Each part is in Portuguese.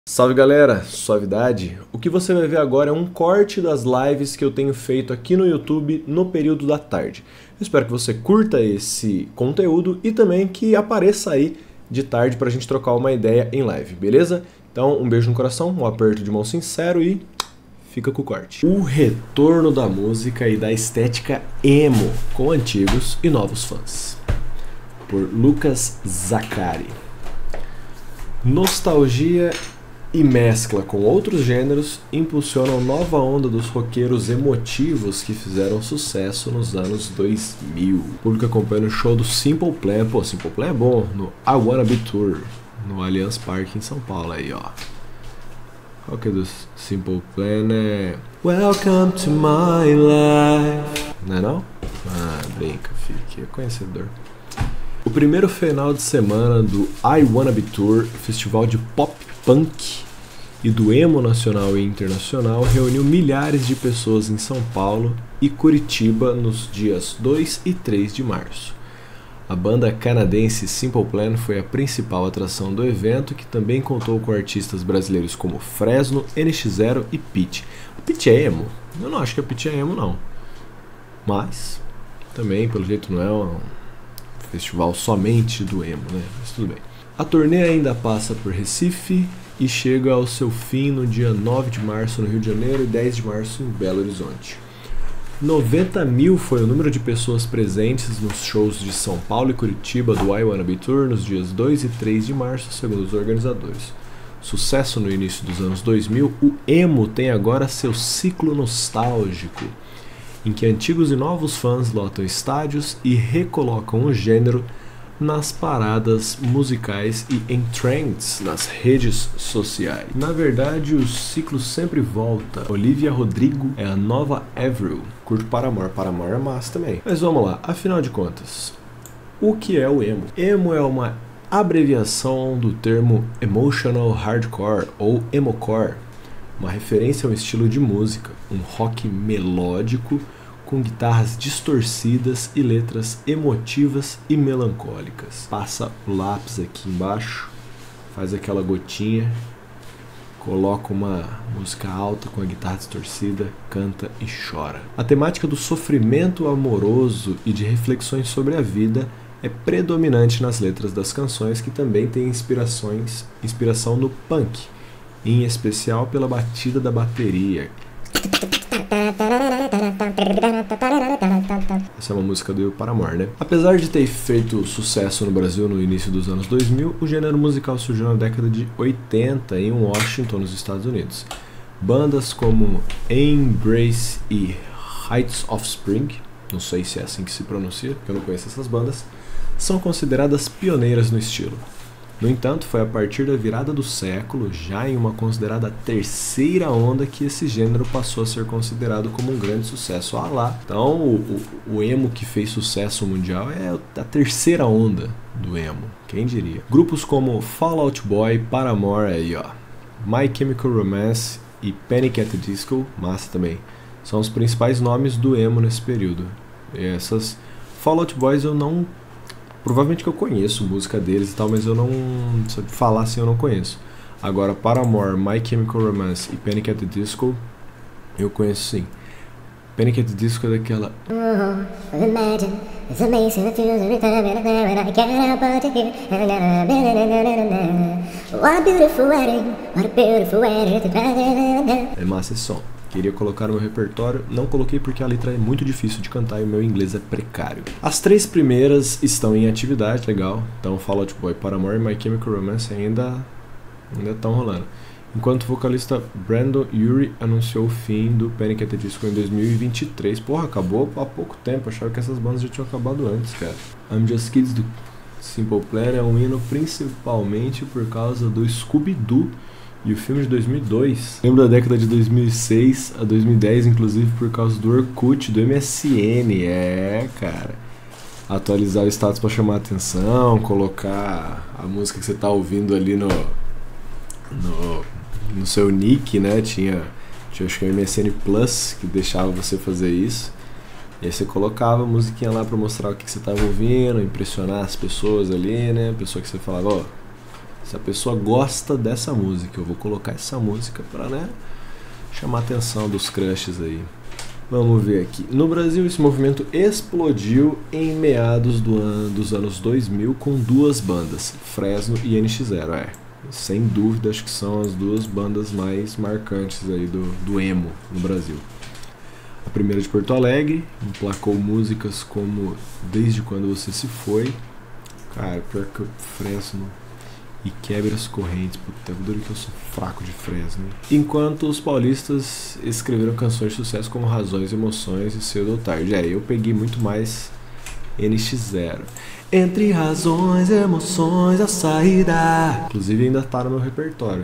Salve galera, suavidade! O que você vai ver agora é um corte das lives que eu tenho feito aqui no YouTube no período da tarde. Eu espero que você curta esse conteúdo e também que apareça aí de tarde pra gente trocar uma ideia em live, beleza? Então um beijo no coração, um aperto de mão sincero e fica com o corte. O retorno da música e da estética emo com antigos e novos fãs. Por Lucas Zacari. Nostalgia e mescla com outros gêneros impulsionam nova onda dos roqueiros emotivos que fizeram sucesso nos anos 2000. O público acompanha o show do Simple Plan, pô, Simple Plan é bom, no I Wanna Be Tour, no Allianz Parque em São Paulo aí, ó. Qual que é do Simple Plan? É Welcome to my life. Não é não? Ah, brinca, filho, que é conhecedor. O primeiro final de semana do I Wanna Be Tour, festival de pop punk e do emo nacional e internacional, reuniu milhares de pessoas em São Paulo e Curitiba nos dias 2 e 3 de março. A banda canadense Simple Plan foi a principal atração do evento, que também contou com artistas brasileiros como Fresno, NX0 e Pitty. A Pitty é emo? Eu não acho que a Pitty é emo, não. Mas, também, pelo jeito, não é um festival somente do emo, né? Mas tudo bem. A turnê ainda passa por Recife e chega ao seu fim no dia 9 de março no Rio de Janeiro e 10 de março em Belo Horizonte. 90 mil foi o número de pessoas presentes nos shows de São Paulo e Curitiba do I Wanna Be Tour nos dias 2 e 3 de março, segundo os organizadores. Sucesso no início dos anos 2000, o emo tem agora seu ciclo nostálgico, em que antigos e novos fãs lotam estádios e recolocam o gênero nas paradas musicais e em trends nas redes sociais. Na verdade, o ciclo sempre volta. Olivia Rodrigo é a nova Avril. Curto Paramore. Paramore é massa também. Mas vamos lá, afinal de contas, o que é o emo? Emo é uma abreviação do termo Emotional Hardcore ou Emocore, uma referência a um estilo de música, um rock melódico com guitarras distorcidas e letras emotivas e melancólicas. Passa o lápis aqui embaixo, faz aquela gotinha, coloca uma música alta com a guitarra distorcida, canta e chora. A temática do sofrimento amoroso e de reflexões sobre a vida é predominante nas letras das canções, que também tem inspiração no punk, em especial pela batida da bateria. Essa é uma música do Paramore, né? Apesar de ter feito sucesso no Brasil no início dos anos 2000, o gênero musical surgiu na década de 80 em Washington, nos Estados Unidos. Bandas como Embrace e Heights of Spring, não sei se é assim que se pronuncia, porque eu não conheço essas bandas, são consideradas pioneiras no estilo. No entanto, foi a partir da virada do século, já em uma considerada terceira onda, que esse gênero passou a ser considerado como um grande sucesso. Ah lá! Então, o emo que fez sucesso mundial é a terceira onda do emo, quem diria? Grupos como Fall Out Boy, Paramore, aí ó, My Chemical Romance e Panic! At the Disco, massa também, são os principais nomes do emo nesse período. E essas Fall Out Boys eu não... Provavelmente que eu conheço música deles e tal, mas eu não... Se eu falar assim, eu não conheço. Agora, Paramore, My Chemical Romance e Panic! At the Disco, eu conheço sim. Panic! At the Disco é daquela... É massa esse som. Queria colocar no meu repertório, não coloquei porque a letra é muito difícil de cantar e o meu inglês é precário. As três primeiras estão em atividade, legal. Então Fall Out Boy, Paramore e My Chemical Romance ainda estão rolando. Enquanto o vocalista Brandon Urie anunciou o fim do Panic! At the Disco em 2023. Porra, acabou há pouco tempo, achava que essas bandas já tinham acabado antes, cara. I'm Just Kids do Simple Plan é um hino principalmente por causa do Scooby-Doo e o filme de 2002. Lembro da década de 2006 a 2010, inclusive por causa do Orkut, do MSN. É, cara. Atualizar o status pra chamar a atenção, colocar a música que você tá ouvindo ali no seu nick, né? Tinha acho que o MSN Plus que deixava você fazer isso. E aí você colocava a musiquinha lá pra mostrar o que você tava ouvindo, impressionar as pessoas ali, né? A pessoa que você falava, ó, Se a pessoa gosta dessa música, eu vou colocar essa música pra, né, chamar a atenção dos crushes aí. Vamos ver aqui. No Brasil, esse movimento explodiu em meados dos anos 2000 com duas bandas, Fresno e NX0. Sem dúvida, acho que são as duas bandas mais marcantes aí do emo no Brasil. A primeira de Porto Alegre, emplacou músicas como Desde Quando Você Se Foi. Cara, pior que o Fresno e Quebra as Correntes, puta, duro que eu sou fraco de Fresno. Enquanto os paulistas escreveram canções de sucesso como Razões, Emoções e Cedo ou Tarde. Eu peguei muito mais NX0. Entre razões, emoções, a saída. Inclusive ainda tá no meu repertório.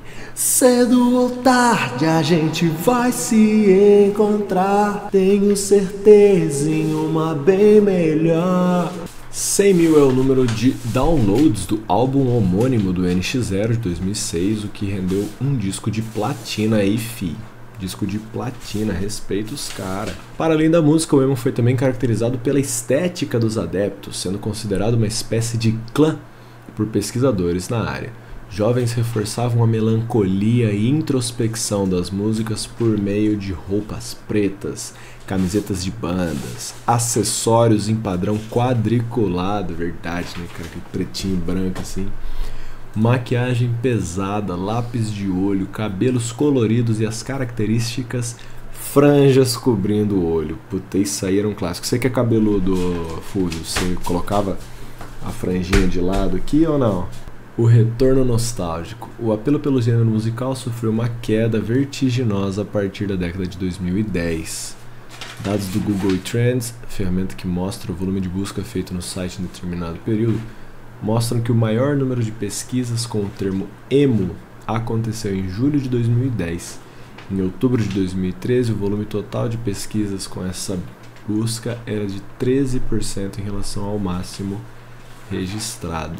Cedo ou tarde a gente vai se encontrar. Tenho certeza em uma bem melhor. 100 mil é o número de downloads do álbum homônimo do NX0 de 2006, o que rendeu um disco de platina aí, fi. Disco de platina, respeita os cara. Para além da música, o emo foi também caracterizado pela estética dos adeptos, sendo considerado uma espécie de clã por pesquisadores na área. Jovens reforçavam a melancolia e introspecção das músicas por meio de roupas pretas, camisetas de bandas, acessórios em padrão quadriculado, verdade, né, cara, aquele pretinho e branco assim, maquiagem pesada, lápis de olho, cabelos coloridos e as características franjas cobrindo o olho. Puta, isso aí era um clássico. Você que é cabeludo, Fúvio, você colocava a franjinha de lado aqui ou não? O retorno nostálgico. O apelo pelo gênero musical sofreu uma queda vertiginosa a partir da década de 2010. Dados do Google Trends, ferramenta que mostra o volume de busca feito no site em determinado período, mostram que o maior número de pesquisas com o termo emo aconteceu em julho de 2010. Em outubro de 2013, o volume total de pesquisas com essa busca era de 13% em relação ao máximo registrado.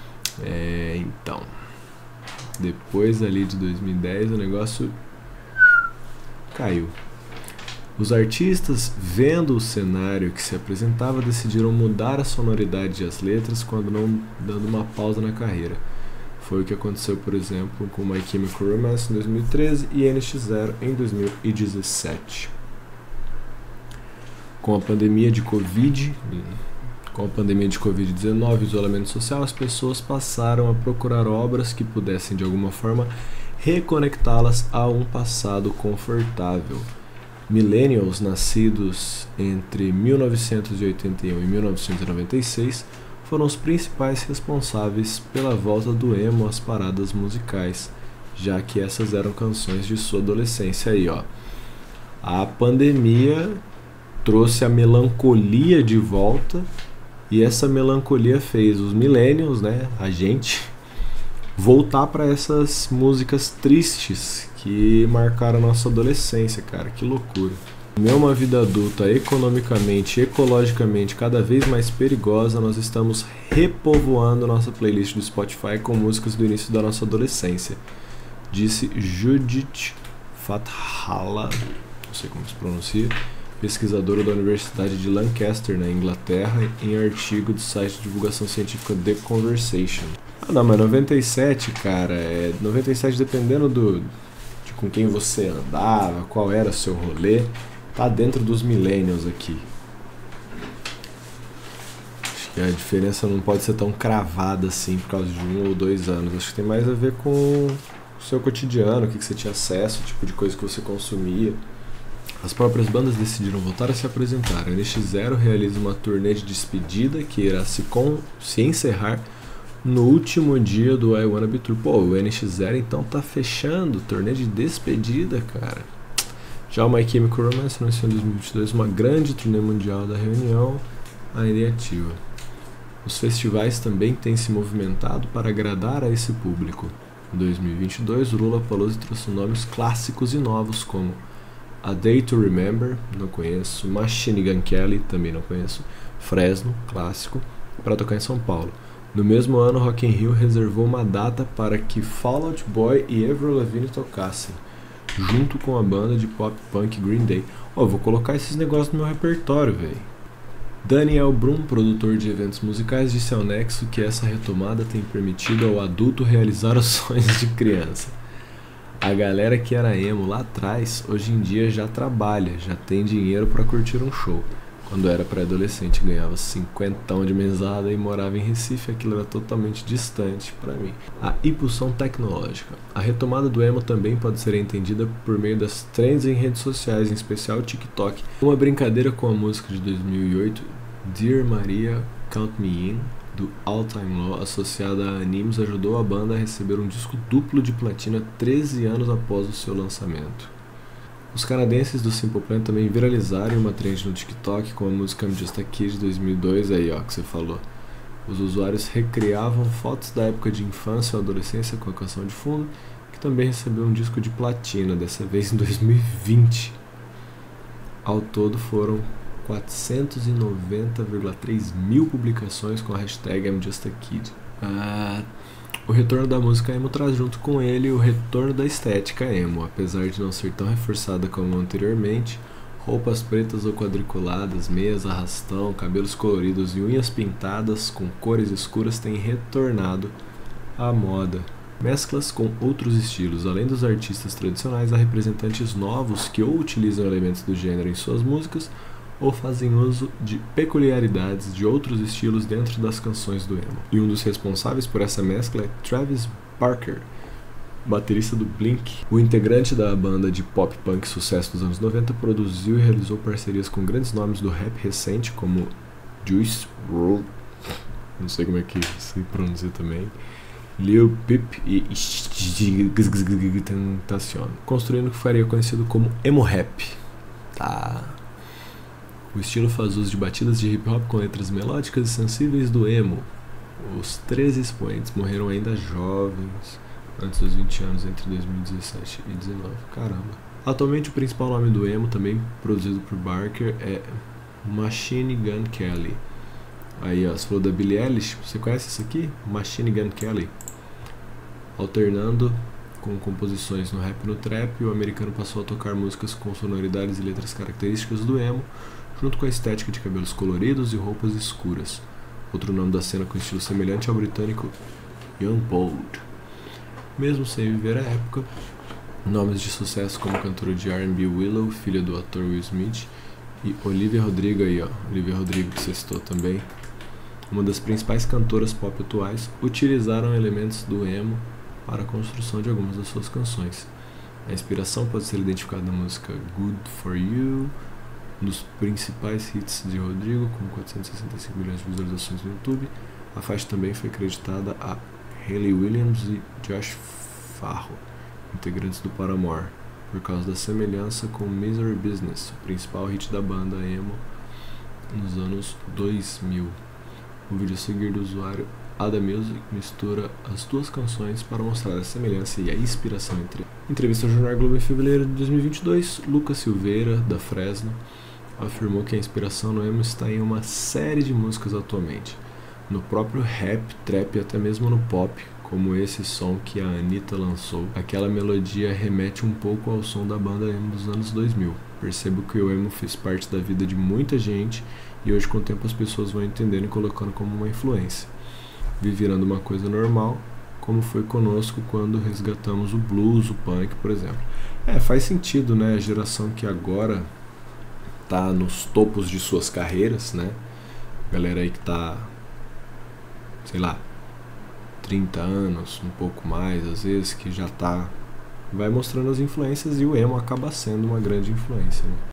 Então, depois ali de 2010 o negócio caiu. Os artistas, vendo o cenário que se apresentava, decidiram mudar a sonoridade e as letras quando não dando uma pausa na carreira. Foi o que aconteceu, por exemplo, com My Chemical Romance em 2013 e NX0 em 2017. Com a pandemia de Covid-19 e isolamento social, as pessoas passaram a procurar obras que pudessem, de alguma forma, reconectá-las a um passado confortável. Millennials nascidos entre 1981 e 1996 foram os principais responsáveis pela volta do emo às paradas musicais, já que essas eram canções de sua adolescência aí, ó. A pandemia trouxe a melancolia de volta e essa melancolia fez os millennials, né, a gente, voltar para essas músicas tristes que marcaram a nossa adolescência, cara, que loucura. Em uma vida adulta economicamente e ecologicamente cada vez mais perigosa, nós estamos repovoando nossa playlist do Spotify com músicas do início da nossa adolescência, disse Judith Fathala, não sei como se pronuncia, pesquisadora da Universidade de Lancaster, na Inglaterra, em artigo do site de divulgação científica The Conversation. Ah não, mas 97, cara, 97 dependendo de com quem você andava, qual era o seu rolê, tá dentro dos millennials aqui. Acho que a diferença não pode ser tão cravada assim por causa de 1 ou 2 anos. Acho que tem mais a ver com o seu cotidiano, o que você tinha acesso, o tipo de coisa que você consumia. As próprias bandas decidiram voltar a se apresentar. A NX0 realiza uma turnê de despedida que irá se encerrar no último dia do I Wanna Be True. Pô, o NX0 então tá fechando turnê de despedida, cara. Já o My Chemical Romance anunciou em 2022 uma grande turnê mundial da reunião ainda em ativa. Os festivais também têm se movimentado para agradar a esse público. Em 2022, o Lollapalooza trouxe nomes clássicos e novos como A Day to Remember, não conheço, Machine Gun Kelly, também não conheço, Fresno, clássico, para tocar em São Paulo. No mesmo ano, Rock in Rio reservou uma data para que Fall Out Boy e Avril Lavigne tocassem, junto com a banda de pop punk Green Day. Ó, vou colocar esses negócios no meu repertório, velho. Daniel Brum, produtor de eventos musicais, disse ao Nexo que essa retomada tem permitido ao adulto realizar os sonhos de criança. A galera que era emo lá atrás, hoje em dia já trabalha, já tem dinheiro para curtir um show. Quando era pré-adolescente ganhava 50 de mesada e morava em Recife, aquilo era totalmente distante para mim. A impulsão tecnológica. A retomada do emo também pode ser entendida por meio das trends em redes sociais, em especial o TikTok. Uma brincadeira com a música de 2008, Dear Maria, Count Me In, do All Time Low, associada a animes, ajudou a banda a receber um disco duplo de platina 13 anos após o seu lançamento. Os canadenses do Simple Plan também viralizaram uma trend no TikTok com a música I'm Just a Kid de 2002, aí ó, que você falou. Os usuários recriavam fotos da época de infância ou adolescência com a canção de fundo, que também recebeu um disco de platina, dessa vez em 2020. Ao todo foram 490,3 mil publicações com a hashtag I'm Just a Kid. O retorno da música emo traz junto com ele o retorno da estética emo, apesar de não ser tão reforçada como anteriormente. Roupas pretas ou quadriculadas, meias arrastão, cabelos coloridos e unhas pintadas com cores escuras têm retornado à moda. Mesclas com outros estilos. Além dos artistas tradicionais, há representantes novos que ou utilizam elementos do gênero em suas músicas ou fazem uso de peculiaridades de outros estilos dentro das canções do emo. E um dos responsáveis por essa mescla é Travis Barker, baterista do Blink. O integrante da banda de pop punk sucesso dos anos 90 produziu e realizou parcerias com grandes nomes do rap recente como Juice WRLD, não sei como é que se pronuncia também, Lil Peep e Tentacion, construindo o que faria conhecido como emo rap. O estilo faz uso de batidas de hip hop com letras melódicas e sensíveis do emo. Os 13 expoentes morreram ainda jovens, antes dos 20 anos, entre 2017 e 2019. Caramba. Atualmente o principal nome do emo, também produzido por Barker, é Machine Gun Kelly. Aí ó, você falou da Billie Eilish, você conhece isso aqui? Machine Gun Kelly. Alternando com composições no rap e no trap, o americano passou a tocar músicas com sonoridades e letras características do emo, junto com a estética de cabelos coloridos e roupas escuras. Outro nome da cena com estilo semelhante ao britânico Young Bold. Mesmo sem viver a época, nomes de sucesso como a cantora de R&B Willow, filha do ator Will Smith, e Olivia Rodrigo, aí ó, Olivia Rodrigo que você citou também, uma das principais cantoras pop atuais, utilizaram elementos do emo para a construção de algumas das suas canções. A inspiração pode ser identificada na música Good For You, um dos principais hits de Rodrigo, com 465 milhões de visualizações no YouTube. A faixa também foi creditada a Hayley Williams e Josh Farro, integrantes do Paramore, por causa da semelhança com Misery Business, o principal hit da banda emo nos anos 2000. O vídeo a seguir do usuário Ada Music mistura as duas canções para mostrar a semelhança e a inspiração entre. Em entrevista ao Jornal Globo em fevereiro de 2022, Lucas Silveira, da Fresno, afirmou que a inspiração no emo está em uma série de músicas atualmente, no próprio rap, trap e até mesmo no pop, como esse som que a Anitta lançou. Aquela melodia remete um pouco ao som da banda emo dos anos 2000. Percebo que o emo fez parte da vida de muita gente e hoje com o tempo as pessoas vão entendendo e colocando como uma influência, virando uma coisa normal, como foi conosco quando resgatamos o blues, o punk, por exemplo. Faz sentido, né? A geração que agora tá nos topos de suas carreiras, né? Galera aí que tá, sei lá, 30 anos, um pouco mais, às vezes, que já tá, vai mostrando as influências e o emo acaba sendo uma grande influência, né?